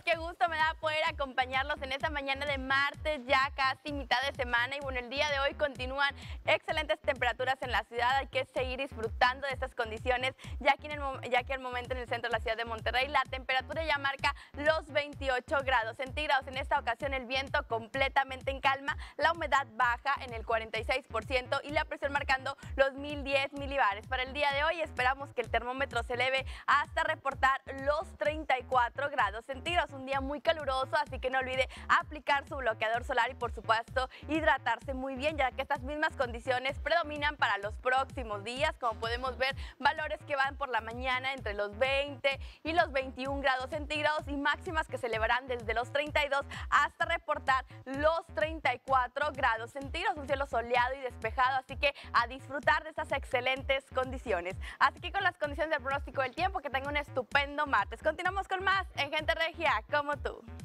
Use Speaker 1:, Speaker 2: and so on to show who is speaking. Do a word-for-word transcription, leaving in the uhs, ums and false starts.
Speaker 1: qué gusto me da poder acompañarlos en esta mañana de martes, ya casi mitad de semana. Y bueno, el día de hoy continúan excelentes temperaturas en la ciudad. Hay que seguir disfrutando de estas condiciones, ya que, en el, ya que al momento en el centro de la ciudad de Monterrey la temperatura ya marca los veintiocho grados centígrados. En esta ocasión el viento completamente en calma, la humedad baja en el cuarenta y seis por ciento y la presión marcando los mil diez milibares. Para el día de hoy esperamos que el termómetro se eleve hasta reportar los treinta y cuatro grados centígrados. Un día muy caluroso, así que no olvide aplicar su bloqueador solar y por supuesto hidratarse muy bien, ya que estas mismas condiciones predominan para los próximos días. Como podemos ver, valores que van por la mañana entre los veinte y los veintiún grados centígrados y máximas que se elevarán desde los treinta y dos hasta reportar los treinta y cuatro grados centígrados. Un cielo soleado y despejado, así que a disfrutar de estas excelentes condiciones. Así que con las condiciones del pronóstico del tiempo, que tenga un estupendo martes. Continuamos con más en Gente Regia como tú.